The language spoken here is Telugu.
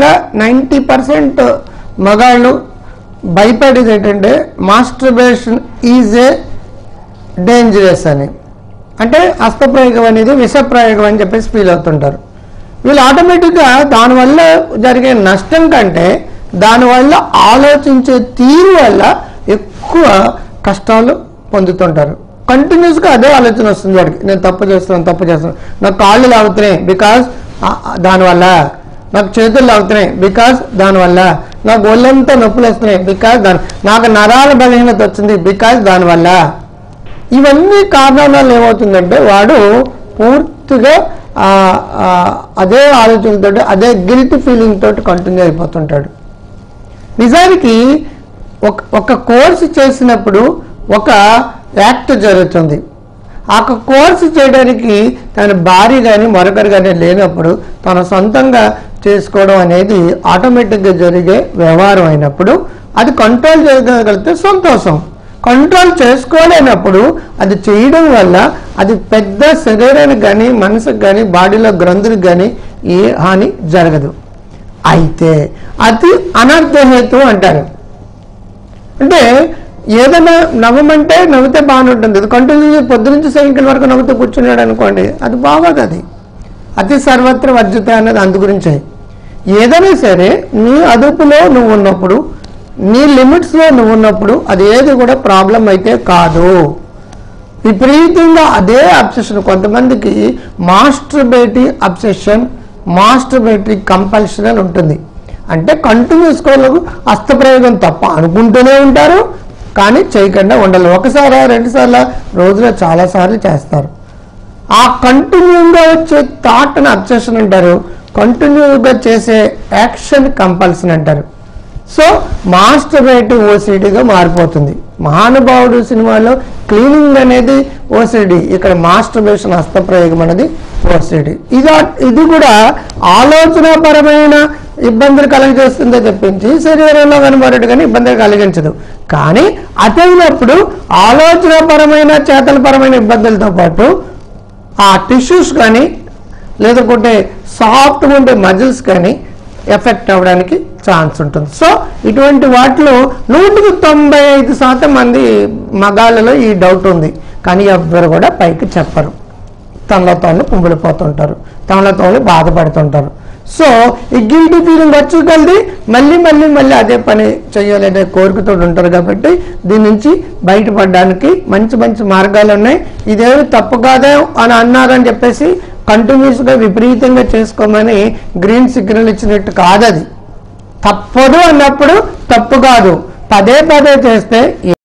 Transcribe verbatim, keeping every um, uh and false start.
జనరల్గా నైంటీ పర్సెంట్ మగాళ్ళు భయపడేది ఏంటంటే మాస్టర్బేషన్ ఈజ్ ఏ డేంజరస్ అని, అంటే హస్తప్రయోగం అనేది విషప్రయోగం అని చెప్పేసి ఫీల్ అవుతుంటారు. వీళ్ళు ఆటోమేటిక్గా దానివల్ల జరిగే నష్టం కంటే దానివల్ల ఆలోచించే తీరు వల్ల ఎక్కువ కష్టాలు పొందుతుంటారు. కంటిన్యూస్గా అదే ఆలోచన వస్తుంది వాడికి, నేను తప్పు చేస్తున్నాను తప్పు చేస్తున్నాను, నాకు కాళ్ళు లాగుతున్నాయి బికాజ్ దానివల్ల, నాకు చేతులు లాగుతున్నాయి బికాజ్ దానివల్ల, నాకు ఒళ్ళంతా నొప్పులు వస్తున్నాయి బికాజ్ దాని, నాకు నరాల బలహీనత వచ్చింది బికాజ్ దానివల్ల. ఇవన్నీ కారణాలు ఏమవుతుందంటే వాడు పూర్తిగా అదే ఆలోచనతో అదే గిల్టీ ఫీలింగ్ తోటి కంటిన్యూ అయిపోతుంటాడు. నిజానికి ఒక ఒక కోర్సు చేసినప్పుడు ఒక యాక్ట్ జరుగుతుంది. ఆ కోర్సు చేయడానికి తన భార్య కానీ మరొకరు కానీ లేనప్పుడు తన సొంతంగా చేసుకోవడం అనేది ఆటోమేటిక్గా జరిగే వ్యవహారం అయినప్పుడు అది కంట్రోల్ చేయగలిగితే సంతోషం. కంట్రోల్ చేసుకోలేనప్పుడు అది చేయడం వల్ల అది పెద్ద శరీరానికి కానీ మనసుకు కానీ బాడీలో గ్రంథులకు కానీ ఏ హాని జరగదు. అయితే అది అనర్థహేతు అంటారు. అంటే ఏదైనా నవ్వమంటే నవ్వితే బాగానే ఉంటుంది, అది కంటిన్యూ పొద్దు నుంచి సాయంకాలం వరకు నవ్వుతూ కూర్చున్నాడు అనుకోండి, అది బాగోదు. అది అతి సర్వత్ర వర్జిత అన్నది అందు గురించే. ఏదైనా సరే నీ అదుపులో నువ్వు ఉన్నప్పుడు, నీ లిమిట్స్లో నువ్వు ఉన్నప్పుడు అది ఏది కూడా ప్రాబ్లం అయితే కాదు. విపరీతంగా అదే అబ్సెషన్, కొంతమందికి మాస్టర్బేటరీ అబ్సెషన్, మాస్టర్బేటరీ కంపల్షన్ అని ఉంటుంది. అంటే కంటిన్యూస్గా హస్తప్రయోగం తప్ప అనుకుంటూనే ఉంటారు కానీ చేయకుండా ఉండాలి. ఒకసారి రెండు సార్లు రోజులో చాలాసార్లు చేస్తారు. ఆ కంటిన్యూగా వచ్చే థాట్ని అబ్సెషన్ అంటారు, కంటిన్యూగా చేసే యాక్షన్ కంపల్షన్ అంటారు. సో మాస్టర్బేటరీ ఓసిడీగా మారిపోతుంది. మహానుభావుడు సినిమాలో క్లీనింగ్ అనేది ఓసిడి, ఇక్కడ మాస్టర్బేషన్ హస్తప్రయోగం అనేది ఓసిడి. ఇది ఇది కూడా ఆలోచనాపరమైన ఇబ్బందులు కలిగజేస్తుందో చెప్పించి శరీరంలో కానీ మరొకటి కానీ ఇబ్బందులు కలిగించదు. కానీ అతైనప్పుడు ఆలోచనాపరమైన చేతలపరమైన ఇబ్బందులతో పాటు ఆ టిష్యూస్ కానీ లేకపోతే సాఫ్ట్గా ఉండే మజిల్స్ కానీ ఎఫెక్ట్ అవ్వడానికి ఛాన్స్ ఉంటుంది. సో ఇటువంటి వాటిలో నూటికి తొంభై ఐదు శాతం మంది మగాళ్ళలో ఈ డౌట్ ఉంది, కానీ ఎవ్వరు కూడా పైకి చెప్పరు. తనలో తాను కుమిలిపోతుంటారు, తనలో తాను బాధపడుతుంటారు. సో ఈ గిల్టీ ఫీలింగ్ వచ్చి కలిది మళ్ళీ మళ్ళీ మళ్ళీ అదే పని చేయాలనే కోరికతో ఉంటారు. కాబట్టి దీని నుంచి బయటపడడానికి మంచి మంచి మార్గాలు ఉన్నాయి. ఇదేమి తప్పు కాదే అని అన్నారని చెప్పేసి కంటిన్యూస్గా విపరీతంగా చేసుకోమని గ్రీన్ సిగ్నల్ ఇచ్చినట్టు కాదు. అది తప్పదు అన్నప్పుడు తప్పు కాదు, పదే పదే చేస్తే